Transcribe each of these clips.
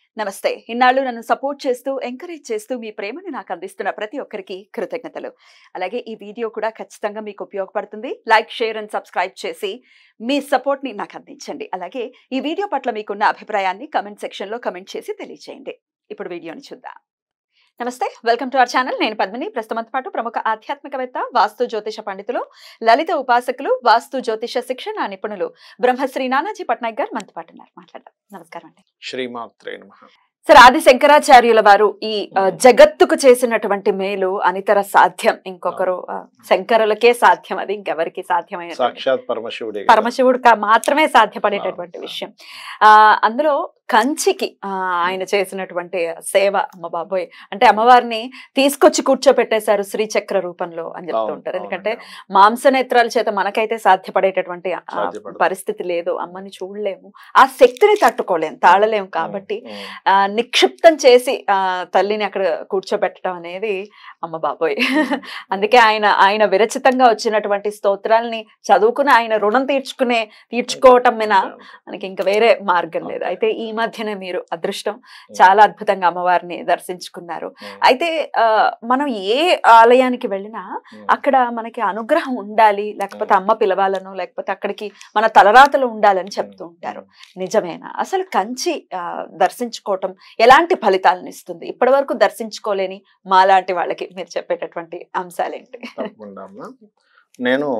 నమస్తే. ఇన్నాళ్ళు నన్ను సపోర్ట్ చేస్తూ, ఎంకరేజ్ చేస్తూ మీ ప్రేమను నాకు అందిస్తున్న ప్రతి ఒక్కరికి కృతజ్ఞతలు. అలాగే ఈ వీడియో కూడా ఖచ్చితంగా మీకు ఉపయోగపడుతుంది. లైక్, షేర్ అండ్ సబ్స్క్రైబ్ చేసి మీ సపోర్ట్‌ని నాకు అందించండి. అలాగే ఈ వీడియో పట్ల మీకున్న అభిప్రాయాన్ని కామెంట్ సెక్షన్‌లో కామెంట్ చేసి తెలియజేయండి. ఇప్పుడు వీడియోని చూద్దాం. నమస్తే. Welcome to our channel. నేను పద్మిని. ప్రస్తుతంతో పాటు ప్రముఖ ఆధ్యాత్మికవేత్త, వాస్తు జ్యోతిష పండితులు, లలిత ఉపాసకులు, వాస్తు జ్యోతిష శిక్షణ నిపుణులు బ్రహ్మశ్రీ నానాజీ పట్నాయక్ గారు మనతో పాటు ఉన్నారు. మాట్లాడదాం. నమస్కారం అండి. శ్రీమాత్రే నమః. సార్, ఆది శంకరాచార్యుల వారు ఈ జగత్తుకు చేసినటువంటి మేలు అనితర సాధ్యం. ఇంకొకరు శంకరులకే సాధ్యం, అది ఇంకెవరికి సాధ్యమైన సాక్షాత్ పరమశివుడే పరమశివుడు మాత్రమే సాధ్యపడేటటువంటి విషయం. అందులో కంచికి ఆయన చేసినటువంటి సేవ, అమ్మ బాబోయ్, అంటే అమ్మవారిని తీసుకొచ్చి కూర్చోపెట్టేశారు శ్రీచక్ర రూపంలో అని చెప్తూ ఉంటారు. ఎందుకంటే మాంసనేత్రాల చేత మనకైతే సాధ్యపడేటటువంటి పరిస్థితి లేదు, అమ్మని చూడలేము, ఆ శక్తిని తట్టుకోలేము, తాళలేము. కాబట్టి నిక్షిప్తం చేసి తల్లిని అక్కడ కూర్చోబెట్టడం అనేది అమ్మ బాబోయ్. అందుకే ఆయన విరచితంగా వచ్చినటువంటి స్తోత్రాలని చదువుకుని ఆయన రుణం తీర్చుకోవటం మీద మనకి ఇంకా వేరే మార్గం లేదు. అయితే ఈ మధ్యనే మీరు అదృష్టం చాలా అద్భుతంగా అమ్మవారిని దర్శించుకున్నారు. అయితే మనం ఏ ఆలయానికి వెళ్ళినా అక్కడ మనకి అనుగ్రహం ఉండాలి, లేకపోతే అమ్మ పిలవాలను, లేకపోతే అక్కడికి మన తలరాతలు ఉండాలని చెప్తూ ఉంటారు. నిజమేనా? అసలు కంచి దర్శించుకోవటం ఎలాంటి ఫలితాలను ఇస్తుంది? ఇప్పటి వరకు దర్శించుకోలేని మాలాంటి వాళ్ళకి మీరు చెప్పేటటువంటి అంశాలేంటి? నేను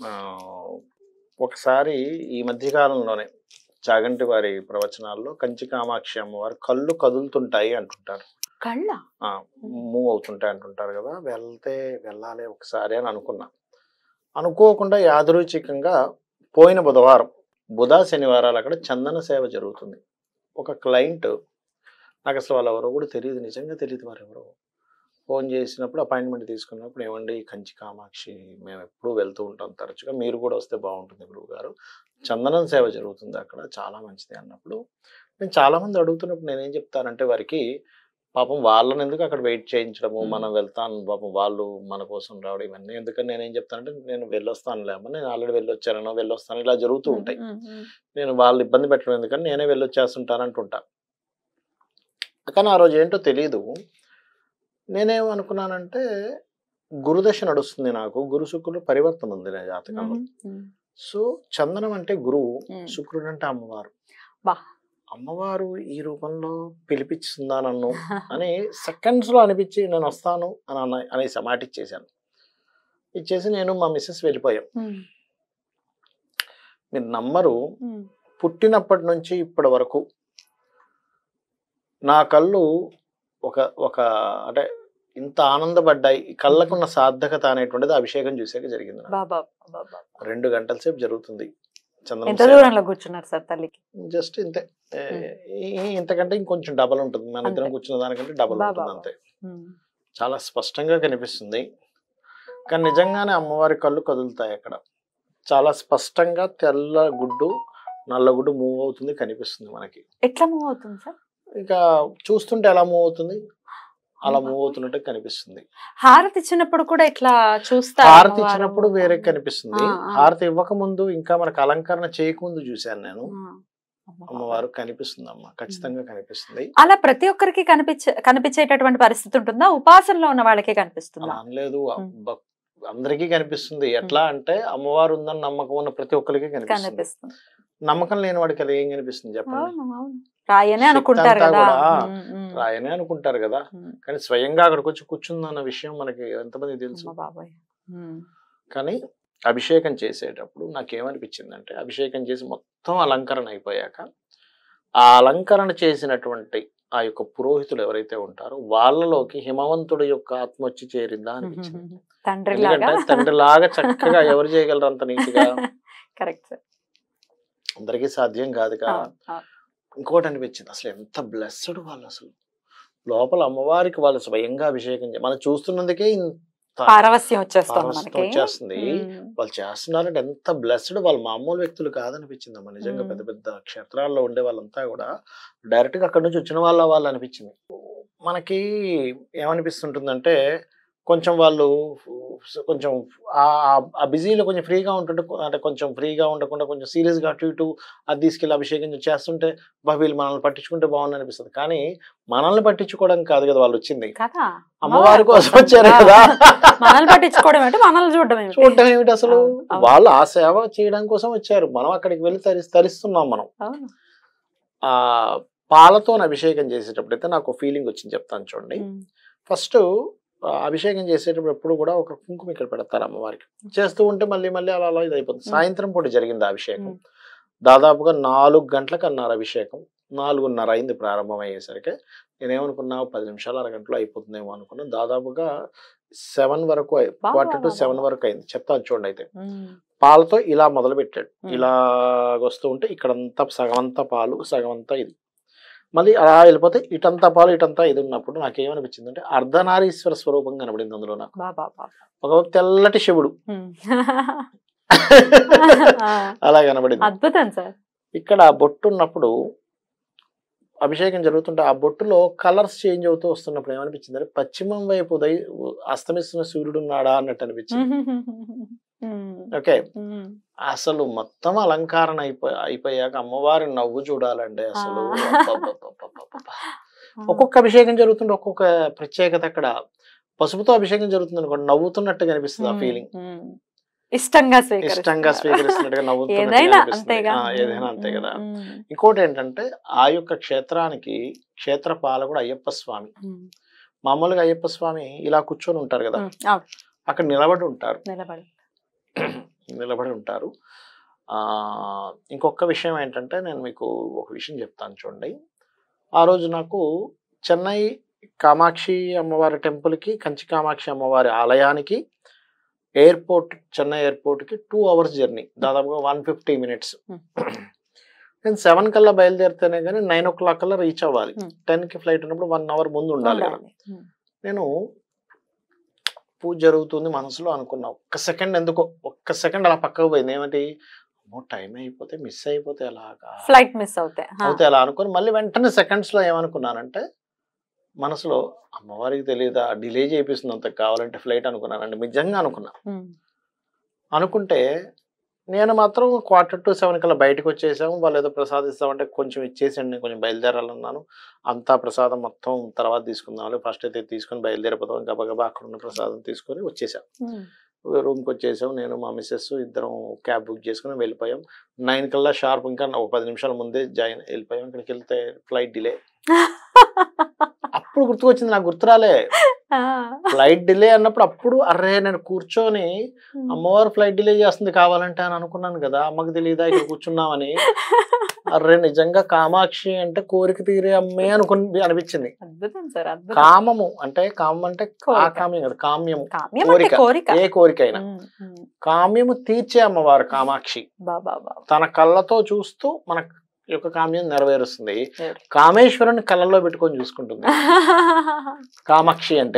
ఒకసారి ఈ మధ్యకాలంలోనే చాగంటి వారి ప్రవచనాల్లో కంచి కామాక్షి అమ్మవారు కళ్ళు కదులుతుంటాయి అంటుంటారు, కళ్ళ మూవ్ అవుతుంటాయి అంటుంటారు కదా. వెళ్ళాలి ఒకసారి అని అనుకున్నా. అనుకోకుండా యాదృచ్ఛికంగా పోయిన బుధవారం, బుధ శనివారాలు అక్కడ చందన సేవ జరుగుతుంది. ఒక క్లయింట్, నాకు అసలు వాళ్ళు ఎవరో కూడా తెలియదు, నిజంగా తెలియదు వారు ఎవరో, ఫోన్ చేసినప్పుడు అపాయింట్మెంట్ తీసుకున్నప్పుడు, ఏమండి కంచి కామాక్షి మేము ఎప్పుడూ వెళ్తూ ఉంటాం తరచుగా, మీరు కూడా వస్తే బాగుంటుంది గురువు గారు, చందనం సేవ జరుగుతుంది అక్కడ, చాలా మంచిది అన్నప్పుడు, నేను చాలామంది అడుగుతున్నప్పుడు నేనేం చెప్తానంటే వారికి, పాపం వాళ్ళని ఎందుకు అక్కడ వెయిట్ చేయించడము, మనం వెళ్తాను, పాపం వాళ్ళు మన కోసం రావడం ఇవన్నీ ఎందుకని నేనేం చెప్తానంటే, నేను వెళ్ళొస్తానులే అమ్మ, నేను ఆల్రెడీ వెళ్ళొస్తాను, ఇలా జరుగుతూ ఉంటాయి, నేను వాళ్ళు ఇబ్బంది పెట్టడం ఎందుకని నేనే వెళ్ళొచ్చేస్తుంటాను అంటుంటా. కానీ ఆ రోజు ఏంటో తెలీదు, నేనేమనుకున్నానంటే గురుదశ నడుస్తుంది, నాకు గురు శుక్రుడు పరివర్తన ఉంది నా జాతకంలో. సో చందనం అంటే గురువు, శుక్రుడు అంటే అమ్మవారు. అమ్మవారు ఈ రూపంలో పిలిపిస్తుందా నన్ను అని సెకండ్స్ లో అనిపించి నేను వస్తాను అనేసి మాట ఇచ్చేసాను. ఇచ్చేసి నేను మా మిస్సెస్ వెళ్ళిపోయాం. మీరు నమ్మరు, పుట్టినప్పటి నుంచి ఇప్పటి వరకు నా కళ్ళు ఒక అంటే ఇంత ఆనందపడ్డాయి, కళ్ళకున్న సార్థకత అనేటువంటిది అభిషేకం చూసాక జరిగింది. 2 గంటల సేపు జరుగుతుంది. కూర్చున్నారు సార్ తల్లికి? జస్ట్ ఇంతే, ఇంతకంటే ఇంకొంచెం డబల్ ఉంటుంది, మన ఇద్దరం కూర్చున్న దానికంటే డబల్ ఉంటుంది అంతే. చాలా స్పష్టంగా కనిపిస్తుంది. కానీ నిజంగానే అమ్మవారి కళ్ళు కదులుతాయి అక్కడ, చాలా స్పష్టంగా తెల్ల గుడ్డు నల్ల గుడ్డు మూవ్ అవుతుంది కనిపిస్తుంది మనకి. ఎట్లా మూవ్ అవుతుంది సార్? ఇక చూస్తుంటే ఎలా మూవ్ అవుతుంది, అలా మూవ్ అవుతున్నట్టు కనిపిస్తుంది. హారతి ఇచ్చినప్పుడు కూడా ఇట్లా చూస్తారు? హారతి ఇచ్చినప్పుడు వేరే కనిపిస్తుంది, హారతి ఇవ్వక ముందు ఇంకా మనకు అలంకరణ చేయకముందు చూశాను నేను, అమ్మవారు కనిపిస్తుంది అమ్మ, ఖచ్చితంగా కనిపిస్తుంది. అలా ప్రతి ఒక్కరికి కనిపించేటటువంటి పరిస్థితి ఉంటుందా? ఉపాసనలో ఉన్న వాళ్ళకే కనిపిస్తుందా? లేదు, అందరికీ కనిపిస్తుంది. ఎట్లా అంటే అమ్మవారు ఉందని నమ్మకం ఉన్న ప్రతి ఒక్కరికి కనిపిస్తుంది. నమ్మకం లేని వాడికి అది ఏం కనిపిస్తుంది చెప్పండి? రాయనే అనుకుంటారు కదా. కానీ స్వయంగా అక్కడికి వచ్చి కూర్చుందన్న విషయం మనకి ఎంతమంది తెలుసు? కానీ అభిషేకం చేసేటప్పుడు నాకేమనిపించిందంటే, అభిషేకం చేసి మొత్తం అలంకరణ అయిపోయాక ఆ అలంకరణ చేసినటువంటి ఆ యొక్క పురోహితులు ఎవరైతే ఉంటారో వాళ్ళలోకి హిమవంతుడు యొక్క ఆత్మ వచ్చి చేరిందా అనిపించింది. ఎందుకంటే తండ్రిలాగా చక్కగా ఎవరు చేయగలరు అంత నీట్గా? అందరికీ సాధ్యం కాదుగా. ఇంకోటి అనిపించింది, అసలు ఎంత బ్లెస్డ్ వాళ్ళు, అసలు లోపల అమ్మవారికి వాళ్ళు స్వయంగా అభిషేకం మనం చూస్తున్నందుకే పారవస్యం వచ్చేస్తుంది. వాళ్ళు చేస్తున్నారంటే ఎంత బ్లెస్డ్, వాళ్ళు మామూలు వ్యక్తులు కాదనిపించింది అమ్మ. నిజంగా పెద్ద పెద్ద క్షేత్రాల్లో ఉండే వాళ్ళంతా కూడా డైరెక్ట్ గా అక్కడి నుంచి వచ్చిన వాళ్ళు అనిపించింది. మనకి ఏమనిపిస్తుంటుందంటే, కొంచెం వాళ్ళు కొంచెం ఆ బిజీలో కొంచెం ఫ్రీగా ఉంటుంటే అంటే కొంచెం ఫ్రీగా ఉండకుండా కొంచెం సీరియస్గా అటు ఇటు అది తీసుకెళ్ళి అభిషేకం చేస్తుంటే వీళ్ళు మనల్ని పట్టించుకుంటే బాగుంది అనిపిస్తుంది. కానీ మనల్ని పట్టించుకోవడం కాదు కదా వాళ్ళు వచ్చింది, కదా అమ్మవారి కోసం వచ్చారు కదా. మనల్ని పట్టించుకోవడం ఏంటి, మనల్ని చూడటం ఏమిటి అసలు? వాళ్ళు ఆ సేవ చేయడం కోసం వచ్చారు, మనం అక్కడికి వెళ్ళి తరిస్తున్నాం. మనం ఆ పాలతో అభిషేకం చేసేటప్పుడు అయితే నాకు ఫీలింగ్ వచ్చింది, చెప్తాను చూడండి. ఫస్ట్ అభిషేకం చేసేటప్పుడు ఎప్పుడు కూడా ఒక కుంకుమ ఇక్కడ పెడతారు అమ్మవారికి. చేస్తూ ఉంటే మళ్ళీ మళ్ళీ అలా అలా ఇది అయిపోతుంది. సాయంత్రం పూట జరిగింది అభిషేకం. దాదాపుగా 4 గంటలకు అన్నారు అభిషేకం. 4:30 అయింది ప్రారంభం అయ్యేసరికి. నేనేమనుకున్నా 10 నిమిషాలు అరగంటలో అయిపోతుందేమో అనుకున్నా. దాదాపుగా 7 వరకు 6:45 వరకు అయింది. చెప్తాను చూడండి. అయితే పాలతో ఇలా మొదలు పెట్టాడు, ఇలా వస్తూ ఉంటే ఇక్కడంతా సగం అంతా పాలు, సగం అంతా ఇది, మళ్ళీ అలా వెళ్ళిపోతే ఇటంతా పాలు ఇటంతా ఇది ఉన్నప్పుడు నాకేమనిపించింది అంటే అర్ధనారీశ్వర స్వరూపం కనబడింది అందులో నాకు. ఒక తెల్లటి శివుడు అలా కనబడింది. అద్భుతం సార్. ఇక్కడ బొట్టు ఉన్నప్పుడు అభిషేకం జరుగుతుంటే ఆ బొట్టులో కలర్స్ చేంజ్ అవుతూ వస్తున్నప్పుడు ఏమనిపించింది అంటే పశ్చిమం వైపు అస్తమిస్తున్న సూర్యుడు ఉన్నాడా అన్నట్టు అనిపించింది. ఓకే, అసలు మొత్తం అలంకరణ అయిపోయాక అమ్మవారి నవ్వు చూడాలంటే అసలు ఒక్కొక్క అభిషేకం జరుగుతుంటే ఒక్కొక్క ప్రత్యేకత. అక్కడ పసుపుతో అభిషేకం జరుగుతుంది అనుకోండి, నవ్వుతున్నట్టుగా అనిపిస్తుంది ఆ ఫీలింగ్. ఇష్టంగా స్వీకరిస్తున్నట్టుగా నవ్వుతున్నట్టుగా ఏదైనా అంతే కదా. ఇంకోటి ఏంటంటే ఆ యొక్క క్షేత్రానికి క్షేత్రపాలకుడు అయ్యప్ప స్వామి. మామూలుగా అయ్యప్ప స్వామి ఇలా కూర్చొని ఉంటారు కదా, అక్కడ నిలబడి ఉంటారు. ఇంకొక విషయం ఏంటంటే నేను మీకు ఒక విషయం చెప్తాను చూడండి. ఆ రోజు నాకు చెన్నై కామాక్షి అమ్మవారి టెంపుల్కి, కంచి కామాక్షి అమ్మవారి ఆలయానికి చెన్నై ఎయిర్పోర్ట్కి 2 hours జర్నీ, దాదాపుగా 150 minutes. నేను 7 కల్లా బయలుదేరితేనే కానీ 9 o'clock కల్లా రీచ్ అవ్వాలి. 10కి ఫ్లైట్ ఉన్నప్పుడు 1 hour ముందు ఉండాలి కదా. నేను పూజ జరుగుతుంది మనసులో అనుకున్నా. ఒక్క సెకండ్ అలా పక్కకు పోయింది. ఏమిటి, టైం అయిపోతే మిస్ అయిపోతే ఎలాగా, ఫ్లైట్ మిస్ అవుతే అలా అనుకుని మళ్ళీ వెంటనే సెకండ్స్ లో ఏమనుకున్నానంటే మనసులో అమ్మవారికి తెలియదా డిలే చేపిస్తుంది అంత కావాలంటే ఫ్లైట్ అనుకున్నానండి. నిజంగా అనుకుంటే నేను మాత్రం 6:45 కల్లా బయటకు వచ్చేసాము. వాళ్ళు ఏదో ప్రసాదిస్తామంటే కొంచెం ఇచ్చేసండి, కొంచెం బయలుదేరాలన్నాను. అంతా ప్రసాదం మొత్తం తర్వాత తీసుకుందాం, ఫస్ట్ అయితే తీసుకొని బయలుదేరిపోతాం. గబగబా అక్కడ ఉన్న ప్రసాదం తీసుకొని వచ్చేసాం. రూమ్కి వచ్చేసాం. నేను మా మిస్సెస్ ఇద్దరం క్యాబ్ బుక్ చేసుకుని వెళ్ళిపోయాం. 9 కల్లా షార్ప్, ఇంకా ఒక 10 నిమిషాల ముందే వెళ్ళిపోయాం. ఇక్కడికి వెళ్తే ఫ్లైట్ డిలే. అప్పుడు గుర్తుకొచ్చింది, నాకు గుర్తురాలే. ఫ్లైట్ డిలే అన్నప్పుడు అప్పుడు అర్రే నేను కూర్చొని అమ్మవారు ఫ్లైట్ డిలే చేస్తుంది కావాలంటే అని అనుకున్నాను కదా. అమ్మకి తెలియదా ఇక్కడ కూర్చున్నామని. అర్రే నిజంగా కామాక్షి అంటే కోరిక తీరే అమ్మే అనిపించింది. కామము అంటే కామం అంటే కామ్యం కదా, కామ్యము కోరిక, ఏ కోరికైనా కామ్యము తీర్చే అమ్మవారు కామాక్షి. తన కళ్ళతో చూస్తూ మన యొక్క కామ్యం నెరవేరుస్తుంది. కామేశ్వరుని కళ్ళల్లో పెట్టుకొని చూసుకుంటుంది కామాక్షి అంటే.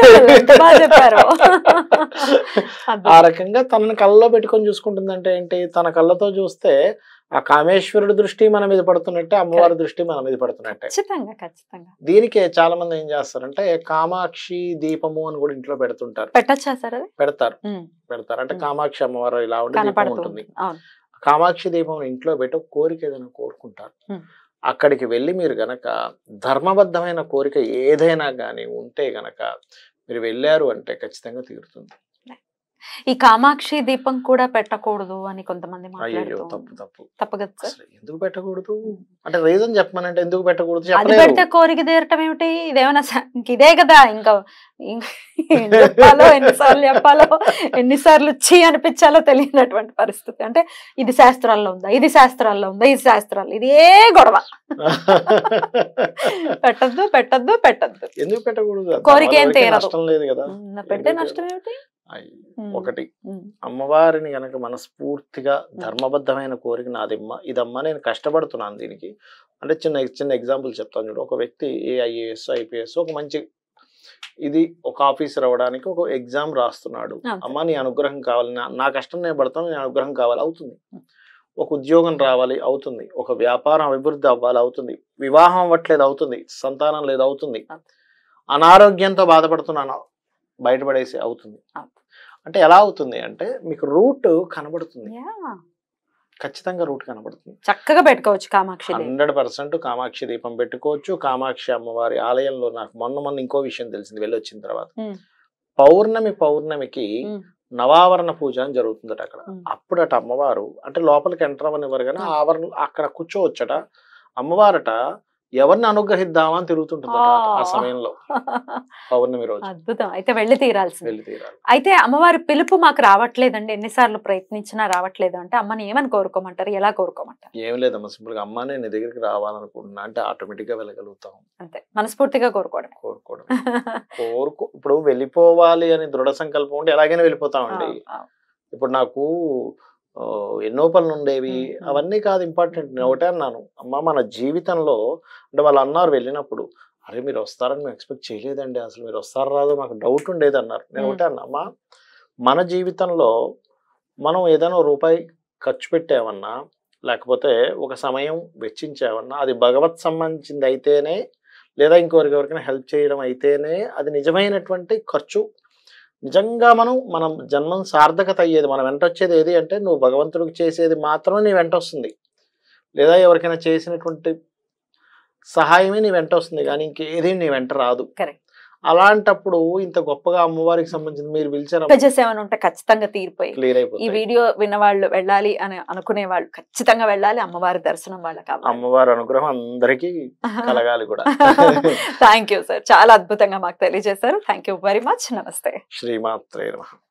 ఆ రకంగా తనని కళ్ళలో పెట్టుకొని చూసుకుంటుంది అంటే ఏంటి, తన కళ్ళతో చూస్తే ఆ కామేశ్వరుడి దృష్టి మన మీద పడుతున్నట్టే, అమ్మవారి దృష్టి మన మీద పడుతున్నట్టే. దీనికే చాలా మంది ఏం చేస్తారంటే కామాక్షి దీపము అని కూడా ఇంట్లో పెడుతుంటారు. పెడతారు అంటే కామాక్షి అమ్మవారు ఇలా ఉండి దీపం ఉంటుంది. కామాక్షి దీపం ఇంట్లో పెట్టి కోరిక ఏదైనా కోరుకుంటారు. అక్కడికి వెళ్ళి మీరు గనక ధర్మబద్ధమైన కోరిక ఏదైనా కానీ ఉంటే గనక మీరు వెళ్ళారు అంటే ఖచ్చితంగా తీరుతుంది. ఈ కామాక్షి దీపం కూడా పెట్టకూడదు అని కొంతమంది తప్పు కదా సార్. ఎందుకు పెట్టకూడదు అంటే రీజన్ చెప్పమనంటే ఎందుకు పెట్టకూడదు, అది పెడితే కోరిక తీరటం ఏమిటి, ఇదేమన్నా ఇదే కదా. ఇంకా చెప్పాలో ఎన్నిసార్లు చీ అనిపించాలో తెలియనటువంటి పరిస్థితి. అంటే ఇది శాస్త్రాల్లో ఉందా, ఇది శాస్త్రాల్లో ఉందా, ఇది శాస్త్రాలు, ఇదే గొడవ. పెట్టద్దు ఎందుకు పెట్టకూడదు, కోరిక ఏం తీరదు, లేదు కదా. పెడితే నష్టం ఏమిటి. ఒకటి అమ్మవారిని గనక మనస్ఫూర్తిగా ధర్మబద్ధమైన కోరిక నాదిమ్మ, ఇదమ్మా నేను కష్టపడుతున్నాను దీనికి అంటే చిన్న ఎగ్జాంపుల్ చెప్తాను చూడు. ఒక వ్యక్తి ఐఏఎస్ ఐపీఎస్ ఒక మంచి ఇది ఒక ఆఫీసర్ అవ్వడానికి ఒక ఎగ్జామ్ రాస్తున్నాడు. అమ్మ నీ అనుగ్రహం కావాలి, నా కష్టం నేను పడతాను, నీ అనుగ్రహం కావాలి, అవుతుంది. ఒక ఉద్యోగం రావాలి, అవుతుంది. ఒక వ్యాపారం అభివృద్ధి అవ్వాలి, అవుతుంది. వివాహం అవ్వట్లేదు, అవుతుంది. సంతానం లేదు, అవుతుంది. అనారోగ్యంతో బాధపడుతున్నాను, బయటపడేసి అవుతుంది. అవును. అంటే ఎలా అవుతుంది అంటే మీకు రూట్ కనబడుతుంది, Yeah. ఖచ్చితంగా రూట్ కనబడుతుంది. చక్కగా పెట్టుకోవచ్చు కామాక్షి దేవి. 100% కామాక్షి దీపం పెట్టుకోవచ్చు. కామాక్షి అమ్మవారి ఆలయంలో నాకు మొన్న ఇంకో విషయం తెలిసింది వెళ్ళొచ్చిన తర్వాత. పౌర్ణమికి నవావరణ పూజ అని జరుగుతుందట అక్కడ. అప్పుడట అమ్మవారు అంటే లోపలికి ఎంటర్ అవ్వనివ్వరు కానీ ఆవరణ అక్కడ కూర్చోవచ్చట. అమ్మవారట ఎవరిని అనుగ్రహిద్దామా అని తిరుగుతుంటుందట ఆ సమయంలో, పౌర్ణమి రోజు. అద్భుతం. అయితే వెళ్ళి తీరాల్సింది. వెళ్ళి తీరాలి. అయితే అమ్మవారి పిలుపు మాకు రావట్లేదండి, ఎన్నిసార్లు ప్రయత్నించినా రావట్లేదు అంటే అమ్మని ఏమని కోరుకోమంటారు, ఎలా కోరుకోమంటారు? ఏం లేదమ్మా, సింపుల్ గా అమ్మ నేను నీ దగ్గరికి రావాలనుకుంటున్నా అంటే ఆటోమేటిక్ గా వెళ్ళగలుగుతాం. అంతే, మనస్ఫూర్తిగా కోరుకోవడం. ఇప్పుడు వెళ్ళిపోవాలి అని దృఢ సంకల్పం ఉంటే ఎలాగైనా వెళ్ళిపోతామండి. ఇప్పుడు నాకు ఎన్నో పనులు ఉండేవి, అవన్నీ కాదు ఇంపార్టెంట్. నేను ఒకటే అన్నాను, అమ్మ మన జీవితంలో అంటే వాళ్ళు అన్నారు వెళ్ళినప్పుడు, అరే మీరు వస్తారని మేము ఎక్స్పెక్ట్ చేయలేదండి, అసలు మీరు వస్తారో రాదో మాకు డౌట్ ఉండేది అన్నారు. నేను ఒకటే అన్నా, అమ్మ మన జీవితంలో మనం ఏదైనా రూపాయి ఖర్చు పెట్టామన్నా లేకపోతే ఒక సమయం వెచ్చించామన్నా అది భగవత్ సంబంధించింది అయితేనే, లేదా ఇంకొకరికైనా హెల్ప్ చేయడం అయితేనే అది నిజమైనటువంటి ఖర్చు. నిజంగా మనం జన్మం సార్థకత అయ్యేది. మనం వెంట వచ్చేది ఏది అంటే నువ్వు భగవంతుడికి చేసేది మాత్రమే నీ వెంట వస్తుంది, లేదా ఎవరికైనా చేసినటువంటి సహాయమే నీ వెంట వస్తుంది, కానీ ఇంకేది నీ వెంట రాదు. అలాంటప్పుడు ఇంత గొప్పగా అమ్మవారికి సంబంధించి మీరు పిలిచారు ఉంటే ఖచ్చితంగా తీరిపోయి క్లియర్ అయిపోతుంది. ఈ వీడియో విన్నవాళ్ళు వెళ్ళాలి అని అనుకునే వాళ్ళు ఖచ్చితంగా వెళ్ళాలి, అమ్మవారి దర్శనం వాళ్ళకి కావాలి. అమ్మవారి అనుగ్రహం అందరికీ కలగాలి కూడా. థ్యాంక్ యూ సార్, చాలా అద్భుతంగా మాకు తెలియజేశారు. Thank you very much. నమస్తే. శ్రీమాత్రే నమః.